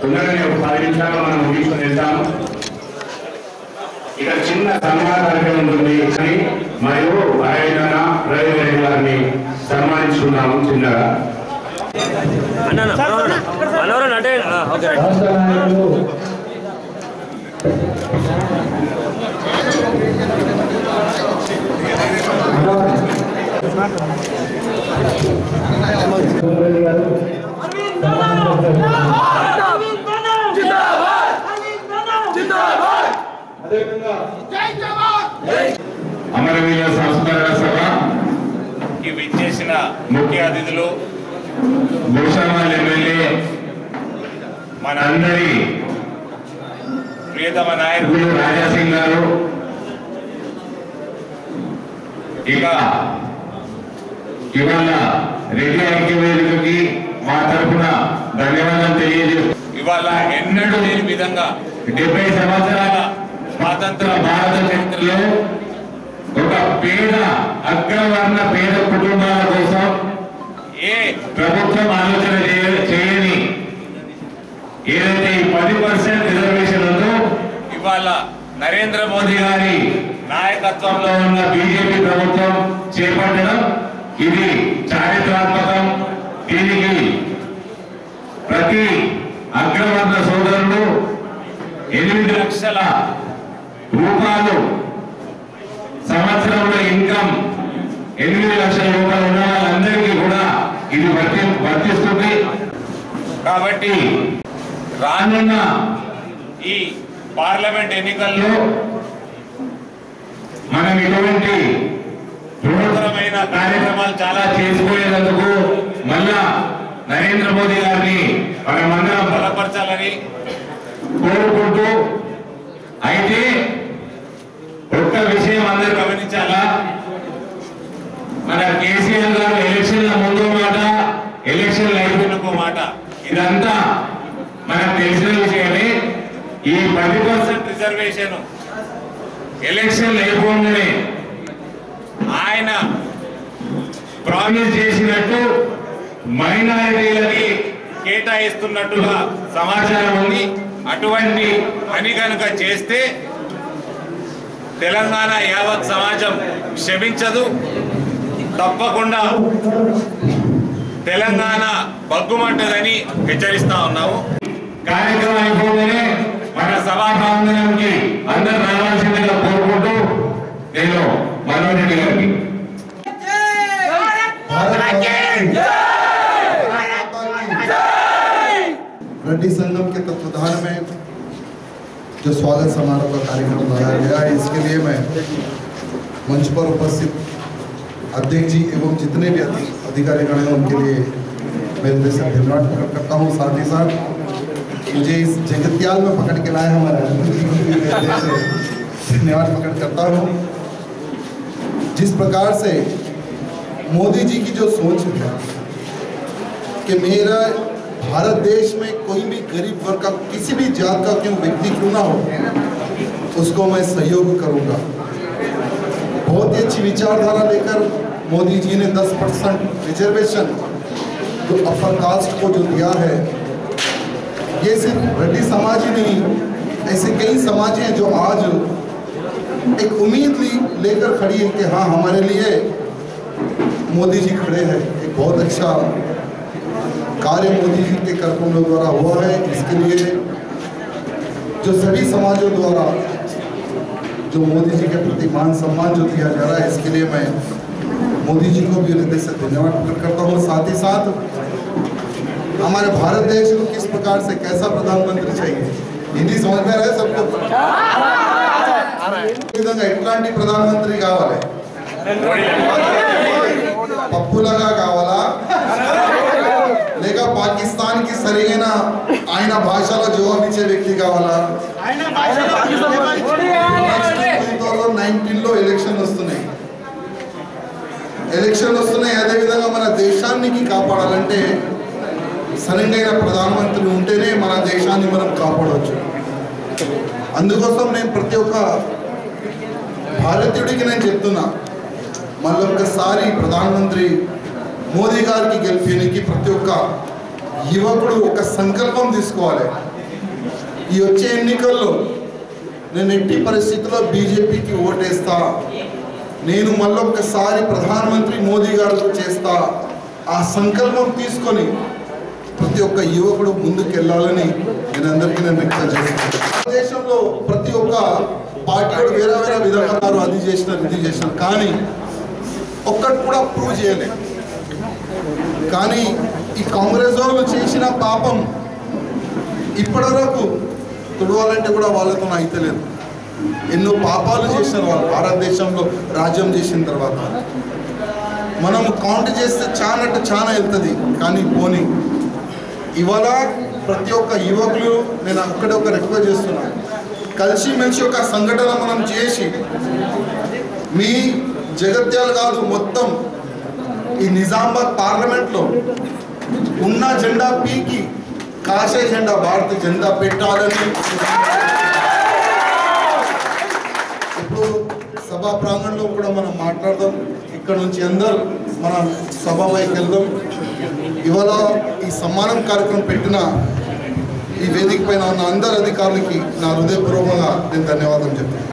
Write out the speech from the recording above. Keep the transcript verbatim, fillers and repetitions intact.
తొందరగానే ఒక పది నిమిషాల్లో మనం ముగించుకొని వెళ్తాము. ఇక చిన్న సన్మాన కార్యక్రమం ఉంటుంది మరియు ఆయన రవి గారిని సన్మానించుకున్నాము చిన్నగా. అమరవీర సంస్మరణ సభకి విచ్చేసిన ముఖ్య అతిథులు భూషామాల్ ఎమ్మెల్యే మనందరి ప్రియతమ నాయకులు రాజాసింగ్ గారు, ఇక ఇవాళ రెడ్డి ఐక్యవేదికకి మా తరఫున ధన్యవాదాలు తెలియజేస్తూ ఇవాళ ఎన్నడూ లేని విధంగా డెబ్బై సంవత్సరాల స్వాతంత్ర భారత చరిత్రలో ఒక పేద అగ్రవర్ణ పేద కుటుంబాల కోసం ఏ ప్రభుత్వం ఆలోచన చేయని ఏదైతే ఈ పది పర్సెంట్ రిజర్వేషన్ ఉందో ఇవాళ నరేంద్ర మోదీ గారి నాయకత్వంలో ఉన్న బీజేపీ ప్రభుత్వం చేపట్టడం ఇది చారిత్రాత్మకం. దీనికి ప్రతి అగ్రవర్ణ సోదరులు ఎనిమిది లక్షల రూపాయలు సంవత్సరంలో ఇన్కమ్ ఎనిమిది లక్షల రూపాయలు ఉన్న వాళ్ళందరికీ కూడా ఇది వర్తి వర్తిస్తుంది. కాబట్టి రానున్న ఈ పార్లమెంట్ ఎన్నికల్లో మనం ఇటువంటి నూతనమైన కార్యక్రమాలు చాలా చేసుకునేందుకు మళ్ళా నరేంద్ర మోదీ గారిని మనమందరం బలపరచాలని కోరుకుంటూ, అయితే ఒక్క విషయం అందరూ గమనించాలా, మన కేసీఆర్ గారు ఎలక్షన్ల ముందు మాట, ఎలక్షన్లు అయిపోయినకో మాట, ఇదంతా మనకు తెలిసిన విషయమే. ఈ పది పర్సెంట్ రిజర్వేషన్ ఎలక్షన్లు అయిపోగానే ఆయన ప్రామిస్ చేసినట్టు మైనారిటీలకి కేటాయిస్తున్నట్టుగా సమాచారం ఉంది. అటువంటి పని కనుక చేస్తే తెలంగాణ యావత్ సమాజం క్షమించదు. తప్పకుండా తెలంగాణ బగ్గుమంటదని హెచ్చరిస్తా ఉన్నాము. కార్యక్రమం అయిపోతేనే మన సభా ప్రాంగణానికి అందరూ రావాల్సిందిగా కోరుకుంటూ నేను మనోజ్ రెడ్డి గారికి रेड्डी संगम के तत्वाधान में जो स्वागत समारोह का कार्यक्रम बनाया गया है, इसके लिए मैं मंच पर उपस्थित अध्यक्ष जी एवं जितने भी अधिकारीगण हैं उनके लिए मेरे दिल से धन्यवाद प्रकट करता हूँ। साथ ही साथ मुझे इस जगत्याल में पकड़ के लाए हमारे धन्यवाद प्रकट करता हूँ। जिस प्रकार से मोदी जी की जो सोच है कि मेरा भारत देश में कोई भी गरीब वर्ग का किसी भी जात का क्यों व्यक्ति क्यों ना हो, उसको मैं सहयोग करूंगा। बहुत ही अच्छी विचारधारा लेकर मोदी जी ने दस परसेंट रिजर्वेशन जो अपर कास्ट को जो दिया है, ये सिर्फ रेड्डी समाज ही नहीं, ऐसे कई समाज हैं जो आज एक उम्मीद लेकर खड़ी है कि हाँ हमारे लिए मोदी जी खड़े हैं। एक बहुत अच्छा कार्य मोदी जी के कार्यक्रमों द्वारा हुआ है। इसके लिए जो सभी समाजों द्वारा जो मोदी जी के प्रति मान सम्मान जो दिया जा रहा है, इसके लिए मैं मोदी जी को भी हृदय से धन्यवाद प्रकट करता हूँ। साथ ही साथ हमारे भारत देश को किस प्रकार से कैसा प्रधानमंत्री चाहिए, हिंदी समझ में रहे सबको, इట్లాంటి ప్రధానమంత్రి కావాలి, పప్పులాగా కావాలా లేక పాకిస్తాన్ కి సరైన ఆయన భాషలో జవాబు ఇచ్చే వ్యక్తి కావాలా? నైన్టీన్ లో ఎలక్షన్ వస్తున్నాయి ఎలక్షన్ వస్తున్నాయి అదేవిధంగా మన దేశాన్ని కాపాడాలంటే సరైన ప్రధానమంత్రి ఉంటేనే మన దేశాన్ని మనం కాపాడవచ్చు. అందుకోసం నేను ప్రతి ఒక్క భారతీయుడికి నేను చెప్తున్నా, మళ్ళొక్కసారి ప్రధానమంత్రి మోదీ గారికి గెలిపేనికి ప్రతి ఒక్క యువకుడు ఒక సంకల్పం తీసుకోవాలి. ఈ వచ్చే ఎన్నికల్లో నేను ఎట్టి పరిస్థితుల్లో బీజేపీకి ఓటేస్తా, నేను మళ్ళొక్కసారి ప్రధానమంత్రి మోదీ గారితో చేస్తా, ఆ సంకల్పం తీసుకొని ప్రతి ఒక్క యువకుడు ముందుకు వెళ్ళాలని నేను అందరికీ నేను వ్యక్తం చేస్తాను. దేశంలో ప్రతి ఒక్క పార్టీ వేరే వేరే విధంగా అది చేసినారు ఇది చేసినారు, కానీ ఒక్కటి కూడా ప్రూవ్ చేయలేదు. కానీ ఈ కాంగ్రెస్ వాళ్ళు చేసిన పాపం ఇప్పటివరకు తుడవాలంటే కూడా వాళ్ళతో అయితలేదు. ఎన్నో పాపాలు చేసినారు వాళ్ళు భారతదేశంలో రాజ్యం చేసిన తర్వాత. మనం కౌంట్ చేస్తే చాలా అంటే చాలా వెళ్తుంది, కానీ పోనీ ఇవాళ ప్రతి ఒక్క యువకులు నేను ఒక్కడే ఒక రిక్వెస్ట్ చేస్తున్నాను, కలిసిమెలిసి ఒక సంఘటన మనం చేసి మీ జగత్యాలు కాదు మొత్తం ఈ నిజామాబాద్ పార్లమెంట్లో ఉన్న జెండా పీకి కాషాయ జెండా భారతీయ జెండా పెట్టాలని ఇప్పుడు సభా ప్రాంగణంలో కూడా మనం మాట్లాడదాం. ఇక్కడ నుంచి అందరూ మనం సభ వైపు వెళ్దాం. ఇవాళ ఈ సమ్మానం కార్యక్రమం పెట్టిన ఈ వేదిక పైన ఉన్న అందరు అధికారులకి నా హృదయపూర్వకంగా నేను ధన్యవాదాలు చెప్తాను.